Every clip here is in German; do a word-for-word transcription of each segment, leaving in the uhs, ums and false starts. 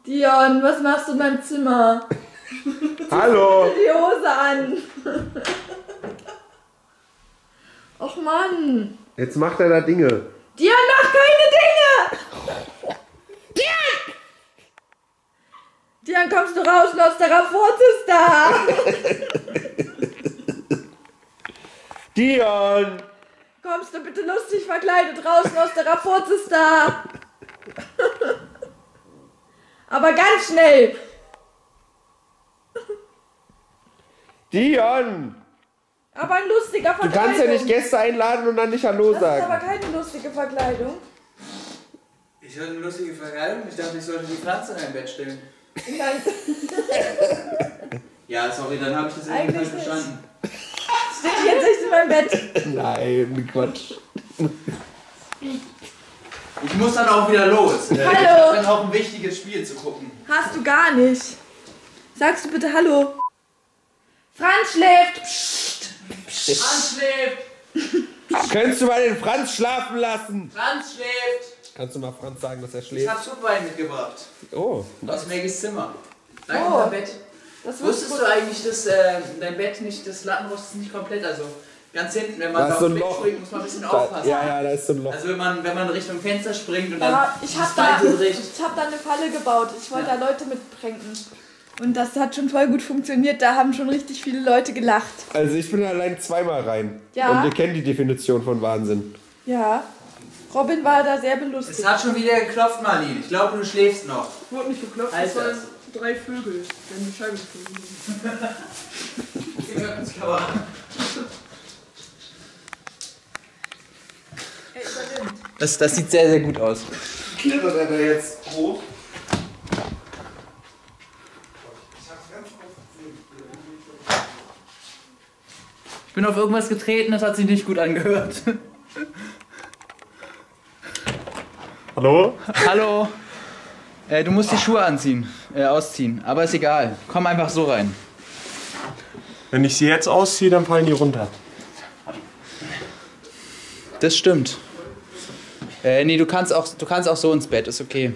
Dion, was machst du in meinem Zimmer? Hallo! Zieh die Hose an! Och Mann! Jetzt macht er da Dinge. Dion, mach keine Dinge! Dion! Dion, kommst du raus? Nosferatu ist da! Dion! Kommst du bitte lustig verkleidet raus? Nosferatu ist da! Aber ganz schnell! Dion! Aber ein lustiger Du Verkleidung. kannst ja nicht Gäste einladen und dann nicht Hallo Das ist aber sagen. keine lustige Verkleidung. Ich hatte eine lustige Verkleidung. Ich dachte, ich sollte die Pflanze in ein Bett stellen. Nein. Ja, sorry, dann habe ich das irgendwie Eigentlich falsch verstanden. Steht jetzt nicht in meinem Bett. Nein, Quatsch. Ich muss dann auch wieder los. Äh, Hallo. Ich habe dann auch ein wichtiges Spiel zu gucken. Hast du gar nicht. Sagst du bitte Hallo? Franz schläft. Psst. Franz schläft! Könntest du mal den Franz schlafen lassen? Franz schläft! Kannst du mal Franz sagen, dass er Ich schläft? habe Suppenwein mitgebracht. Oh. Aus Maggies Zimmer. Dein Oh. Bett. Das Wusstest du eigentlich, dass äh, dein Bett nicht, das Lattenrost ist nicht komplett, also ganz hinten, wenn man Da ist da so aufs ein Bett Loch. springt, muss man ein bisschen Da, aufpassen. ja, ja, da ist so ein Loch. Also wenn man, wenn man Richtung Fenster springt und dann Aber ich habe das da, Bein so bricht. ich hab da eine Falle gebaut. Ich wollte Ja. da Leute mitpranken. Und das hat schon voll gut funktioniert. Da haben schon richtig viele Leute gelacht. Also ich bin allein zweimal rein. Ja. Und ihr kennt die Definition von Wahnsinn. Ja. Robin war da sehr belustigt. Es hat schon wieder geklopft, Marlene. Ich glaube, du schläfst noch. Wurde nicht geklopft, Halt das waren das. drei Vögel, die haben die Scheibe gefunden. Das, das sieht sehr, sehr gut aus. Klettert er da jetzt hoch? Ich bin auf irgendwas getreten, das hat sich nicht gut angehört. Hallo? Hallo. Äh, du musst die Schuhe anziehen, äh, ausziehen. Aber ist egal. Komm einfach so rein. Wenn ich sie jetzt ausziehe, dann fallen die runter. Das stimmt. Äh, nee, du kannst auch, du kannst auch so ins Bett, ist okay.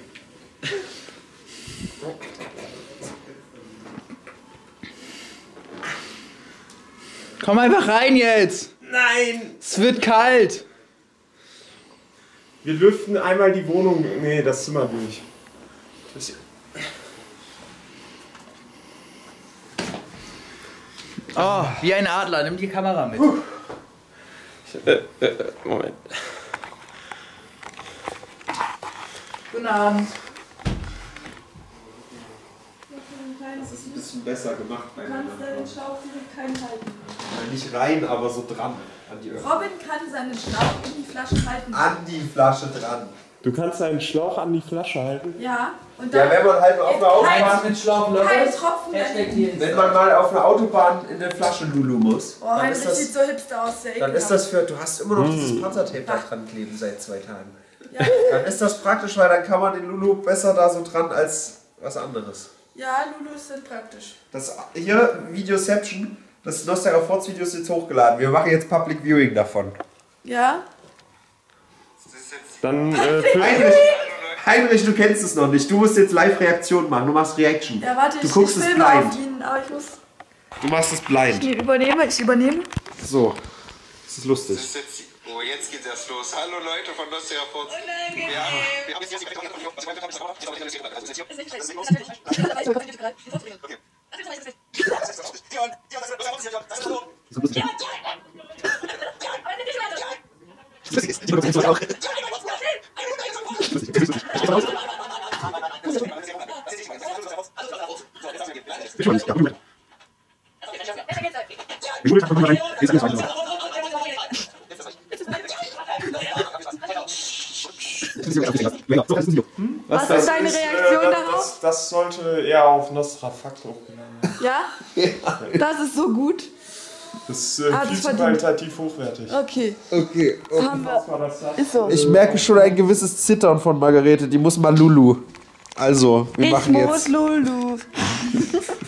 Komm einfach rein jetzt! Nein! Es wird kalt! Wir lüften einmal die Wohnung, nee, das Zimmer durch. Das Oh, wie ein Adler, nimm die Kamera mit. äh, äh, Moment. Guten Abend. Das ist ein bisschen besser gemacht. Du kannst deinen Schlauch direkt reinhalten. Nicht rein, aber so dran. An die Öffnung. Robin kann seinen Schlauch in die Flasche halten. An die Flasche dran. Du kannst einen Schlauch an die Flasche halten? Ja, und Ja, dann wenn man halt auf einer Kein- Autobahn, mit Schlauch kein Tropfen Hashtag daneben. hier. wenn man mal auf einer Autobahn in der Flasche Lulu muss, Oh, dann Heinrich ist das, sieht so hipster aus, der dann ist das für, du hast immer noch dieses Panzertape da dran kleben seit zwei Tagen. Ja. Dann ist das praktisch, weil dann kann man den Lulu besser da so dran als was anderes. Ja, Lulu ist dann praktisch. Das hier, Videoception, das Nosferatu-Video ist jetzt hochgeladen. Wir machen jetzt Public Viewing davon. Ja? Dann äh, für, Heinrich, Heinrich, du kennst es noch nicht. Du musst jetzt Live-Reaktion machen. Du machst Reaction. Ja, warte, Du ich, guckst ich es filme blind. auf ihn, aber ich muss... Du machst es blind. Ich übernehme, ich übernehme. So. Das ist lustig. Das ist jetzt, oh, jetzt geht das los. Hallo Leute von Nosferatu. Unangenehm. Ja, wir haben jetzt Was ist deine ist, Reaktion äh, darauf? Das, das sollte eher auf Nosferatu hochgeladen werden. Ja? Das ist so gut. Das ist äh, Ah, viel das zu verdient. qualitativ hochwertig. Okay. Okay. Haben wir. Was war das da? Ist so. Ich merke schon ein gewisses Zittern von Margarete. Die muss mal Lulu. Also, wir Ich machen muss jetzt. Lulu.